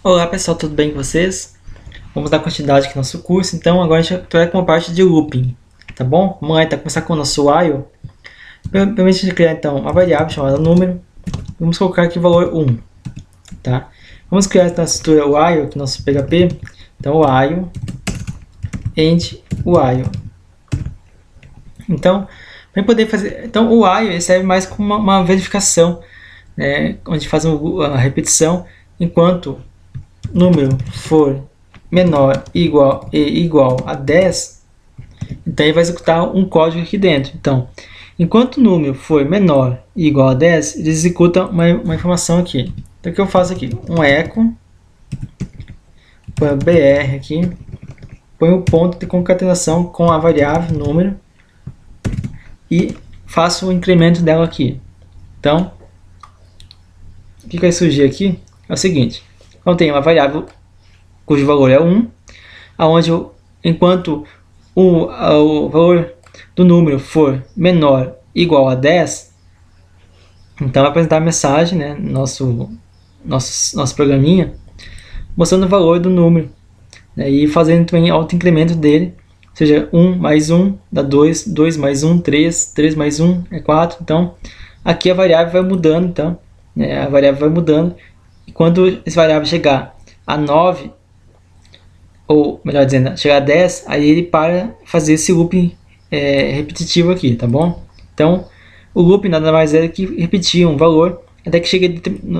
Olá pessoal, tudo bem com vocês? Vamos dar continuidade aqui no nosso curso, então agora a gente vai com a parte de looping, tá bom? Vamos lá então começar com o nosso while. Primeiro a gente criar então uma variável chamada número, vamos colocar aqui o valor 1, tá? Vamos criar então a estrutura while aqui no nosso PHP, então while, end, while. Então, para poder fazer, então o while serve mais como uma verificação, né? Onde faz a repetição enquanto número for menor igual a 10, então ele vai executar um código aqui dentro. Então, enquanto o número for menor e igual a 10, ele executa uma informação aqui. Então, o que eu faço aqui? Um echo, põe br aqui, põe o ponto de concatenação com a variável número e faço o incremento dela aqui. Então, o que vai surgir aqui é o seguinte. Então, tem uma variável cujo valor é 1, onde enquanto o valor do número for menor ou igual a 10, então vai apresentar a mensagem, né, nosso programinha, mostrando o valor do número, né, e fazendo também autoincremento dele, ou seja, 1 mais 1 dá 2, 2 mais 1, 3, 3 mais 1 é 4, então aqui a variável vai mudando, então, né, a variável vai mudando, e quando essa variável chegar a 9, ou melhor dizendo, chegar a 10, aí ele para fazer esse loop repetitivo aqui, tá bom? Então, o loop nada mais é que repetir um valor até que chegue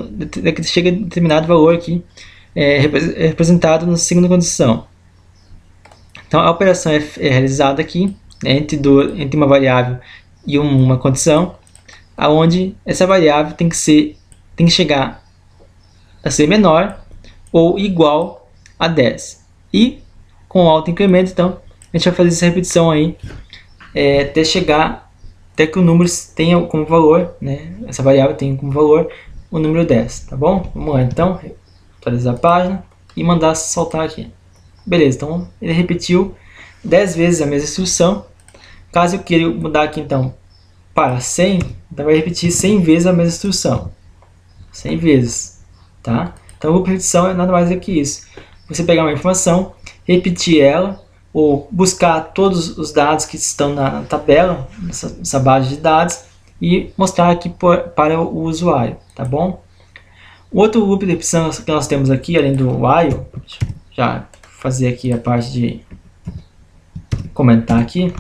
a determinado valor aqui, representado na segunda condição. Então, a operação é realizada aqui, né, entre uma variável e uma condição, aonde essa variável tem que chegar a ser menor ou igual a 10. E com autoincremento, então, a gente vai fazer essa repetição aí até que o número tenha como valor, né, essa variável tenha como valor o número 10, tá bom? Vamos lá, então, atualizar a página e mandar soltar aqui. Beleza, então ele repetiu 10 vezes a mesma instrução. Caso eu queira mudar aqui, então, para 100, então vai repetir 100 vezes a mesma instrução. 100 vezes, tá? Então, a repetição é nada mais do que isso. Você pegar uma informação, repetir ela, ou buscar todos os dados que estão na tabela, nessa base de dados, e mostrar aqui para o usuário, tá bom? O outro loop de repetição que nós temos aqui, além do while, deixa eu já fazer aqui a parte de comentar aqui,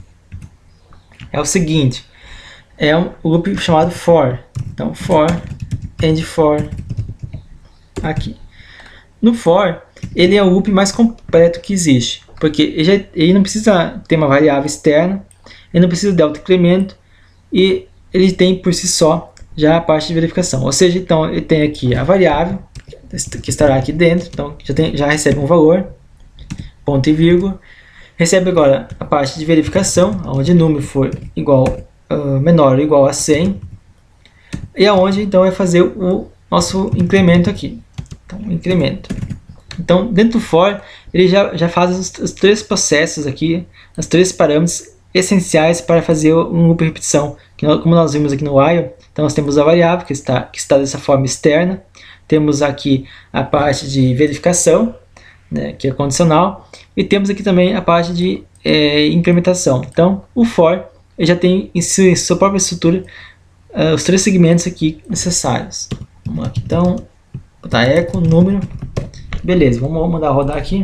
é o seguinte, é um loop chamado for. Então, for, and for, aqui. No for, ele é o loop mais completo que existe, porque ele não precisa ter uma variável externa, ele não precisa de autoincremento, e ele tem por si só já a parte de verificação. Ou seja, então ele tem aqui a variável que estará aqui dentro, então já recebe um valor, ponto e vírgula, recebe agora a parte de verificação, onde o número for menor ou igual a 100, e aonde então vai fazer o nosso incremento aqui. Então, incremento. Então, dentro do for, ele já faz os três processos aqui, os três parâmetros essenciais para fazer um loop de repetição. Como nós vimos aqui no while, então nós temos a variável que está dessa forma externa, temos aqui a parte de verificação, né, que é condicional, e temos aqui também a parte de incrementação. Então, o for ele já tem em sua própria estrutura os três segmentos aqui necessários. Vamos aqui, então, botar echo, número, beleza, vamos mandar rodar aqui.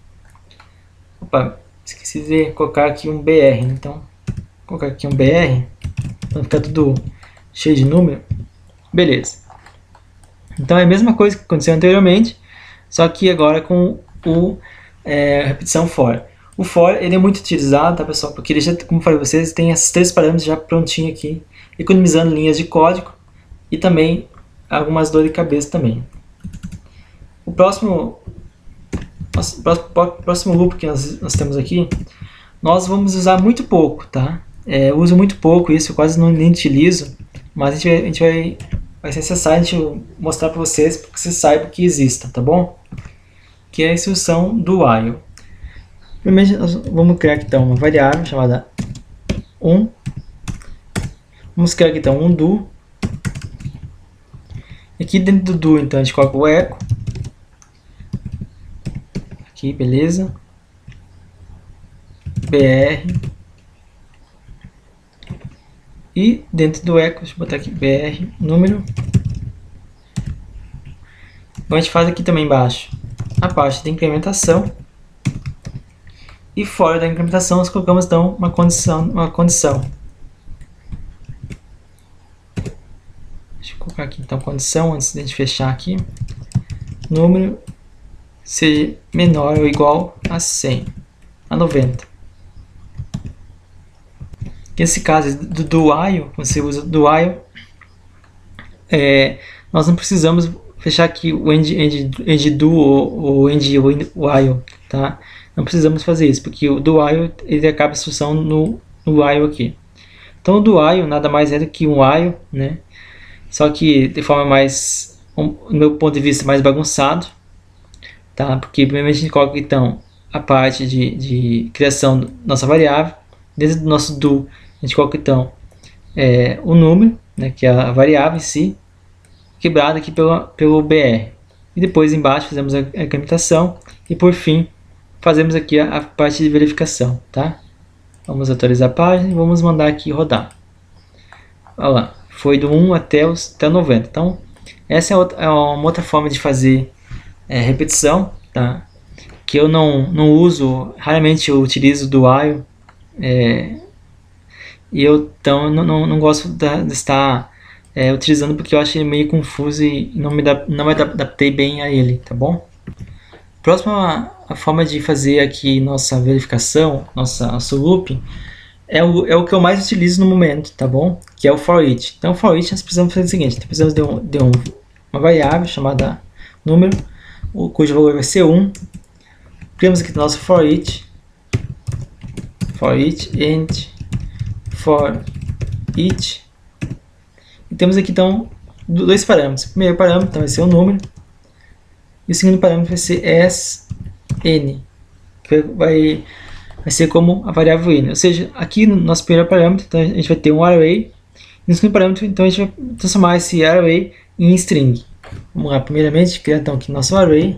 Opa, esqueci de colocar aqui um BR, então, vou colocar aqui um BR, para ficar tudo cheio de número, beleza. Então é a mesma coisa que aconteceu anteriormente, só que agora com repetição for. O for ele é muito utilizado, tá pessoal, porque ele já, como eu falei para vocês, tem esses três parâmetros já prontinho aqui, economizando linhas de código e também algumas dores de cabeça também. O próximo loop que nós temos aqui, nós vamos usar muito pouco, tá? Eu uso muito pouco isso, eu quase nem utilizo, mas vai ser necessário a gente mostrar para vocês, para que vocês saibam que exista, tá bom? Que é a instrução do while. Primeiro, nós vamos criar aqui então uma variável chamada 1. Vamos criar aqui então um do. Aqui dentro do do, então, a gente coloca o echo. aqui, beleza. BR. E dentro do eco, deixa eu botar aqui, BR, número. Então a gente faz aqui também embaixo a parte da incrementação. E fora da incrementação nós colocamos então uma condição. Deixa eu colocar aqui então condição antes de a gente fechar aqui. Número ser menor ou igual a 100, a 90. Nesse caso do while, você usa do while, nós não precisamos fechar aqui o end do ou end while, tá? Não precisamos fazer isso, porque o do while ele acaba a instrução no while aqui. Então o do while nada mais é do que um while, né? Só que de forma mais, do meu ponto de vista, mais bagunçado, tá? Porque primeiramente a gente coloca então a parte de criação da nossa variável. Dentro do nosso do, a gente coloca então o número, né, que é a variável em si, quebrado aqui pelo BR. E depois embaixo fazemos a incrementação e por fim fazemos aqui a parte de verificação, tá? Vamos atualizar a página e vamos mandar aqui rodar. Olha lá, foi do 1 até 90. Então essa é uma outra forma de fazer repetição, tá? Que eu não uso, raramente eu utilizo do while. E eu então não gosto de estar utilizando porque eu acho ele meio confuso e não me adaptei bem a ele, tá bom? Próxima a forma de fazer aqui nossa verificação, nosso loop, é o que eu mais utilizo no momento, tá bom? Que é o for each. Então, for each nós precisamos fazer o seguinte: precisamos de uma variável chamada número, cujo valor vai ser 1. Criamos aqui o nosso for each and for each. E temos aqui então dois parâmetros. O primeiro parâmetro então, vai ser o número e o segundo parâmetro vai ser sn, que vai ser como a variável n. Ou seja, aqui no nosso primeiro parâmetro então, a gente vai ter um array e no segundo parâmetro então a gente vai transformar esse array em string. Vamos lá, primeiramente criar então aqui nosso array.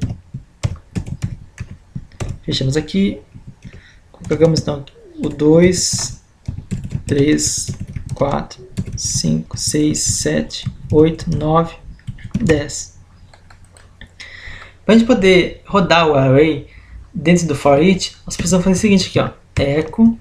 Fechamos aqui, colocamos então o 2, 3, 4, 5, 6, 7, 8, 9, 10. Para a gente poder rodar o array dentro do for each, nós precisamos fazer o seguinte aqui, ó, echo,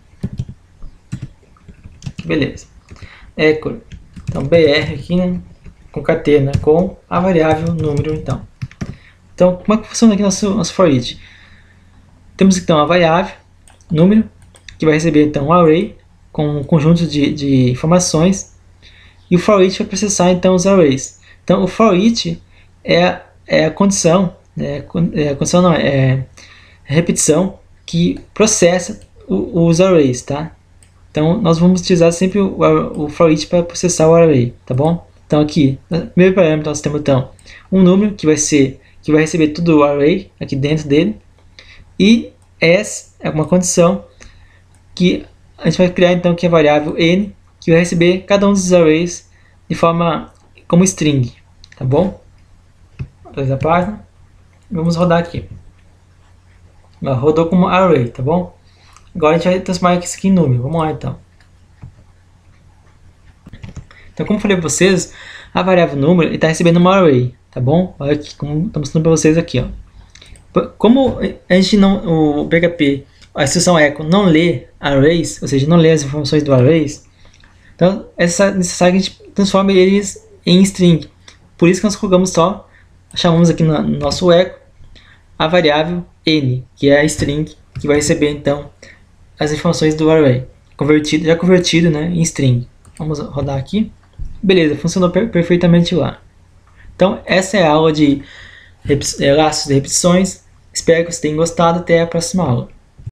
beleza, echo, então br aqui, né, concatena com a variável número então. Então, como é que funciona aqui nosso for each? Temos então a variável número, que vai receber então um array com um conjunto de informações, e o for each vai processar então os arrays. Então o for each é a condição, repetição que processa os arrays, tá? Então nós vamos utilizar sempre o for each para processar o array, tá bom? Então aqui, no primeiro parâmetro nós temos então um número que vai receber todo o array aqui dentro dele, e s é uma condição que a gente vai criar então que é a variável n, que vai receber cada um dos arrays de forma como string, tá bom? Atualiza a página. Vamos rodar aqui. Rodou como array, tá bom? Agora a gente vai transformar isso aqui em número. Vamos lá então. Então, como eu falei para vocês, a variável número está recebendo uma array, tá bom? Olha aqui, como estamos mostrando para vocês aqui, ó. Como a gente não, o PHP, a instrução echo não lê arrays, ou seja, não lê as informações do arrays, então é necessário que a gente transforme eles em string. Por isso que nós colocamos chamamos aqui no nosso echo a variável n, que é a string, que vai receber então as informações do array, já convertido, né, em string. Vamos rodar aqui. Beleza, funcionou perfeitamente lá. Então essa é a aula de laços de repetições. Espero que vocês tenham gostado. Até a próxima aula.